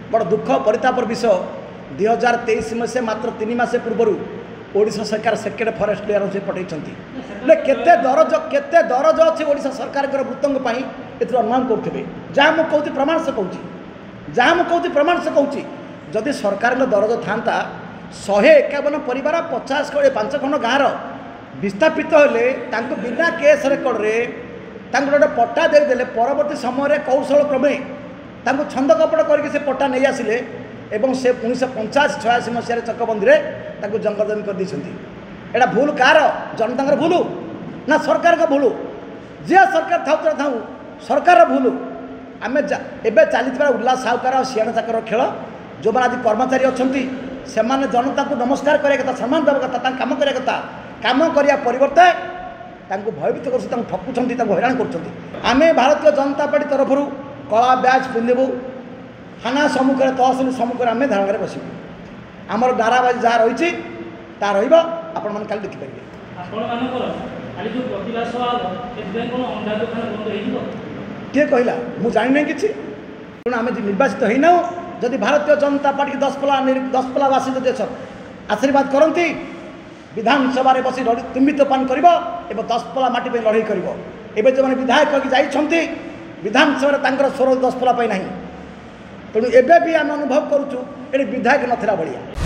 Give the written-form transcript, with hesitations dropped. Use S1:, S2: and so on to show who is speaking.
S1: बड़ दुख परितापर विषय 2023 मसीहा मात्र 3 मास पूर्व ओडिशा सरकार सेक्रेट फॉरेस्ट क्लियर हाउस पठे केते दरज अच्छे ओडिशा सरकार वृत्तों एथर अनुमान करुवे जहाँ मुझे कहूँ प्रमाण से कहूँ प्रमाण से कहूँ जदि सरकार दरज था 151 परिवार 50 5 खंड गाँव विस्थापित होले बिना केस रेकर्ड गोटे पट्टा देदेले परवर्ती समय कौशल क्रमे छंद कपट करके पट्टा नहीं आसिले एवं से 1985-86 मसीह चकबंदी में जंगल जमी कर देते भूल कार जनता भूल ना सरकार का भूल जे सरकार था था सरकार भूल आम एवं चली उल्लास साहुकार और सियाण चाकर खेल जो मैंने आज कर्मचारी अच्छा से जनता को नमस्कार करा सम्मान देवा कथा कम करा कम करने परिवर्ते भयभीत कर ठकुंट हैरान कर भारतीय जनता पार्टी तरफ कला ब्याज पिंधबू थाना सम्मुख में तहसिल सम्मुख में आम धारणा बसबू आमर नाराबाजी जहाँ रही आपण मैंने कल देखिपारे किए कहला मुझे जानी कि तेणु आम निर्वाचित होना जदि भारतीय जनता पार्टी 10 पलावासी जदि आशीर्वाद करती विधानसभा बसी तुम्बित पान कर 10 पला माटी पर लड़ाई कर जो मैंने विधायक जाइए विधानसभा स्वर 10 पला ना तेणु एबे भी आम अनुभव करुचु ये विधायक नथिला भाया।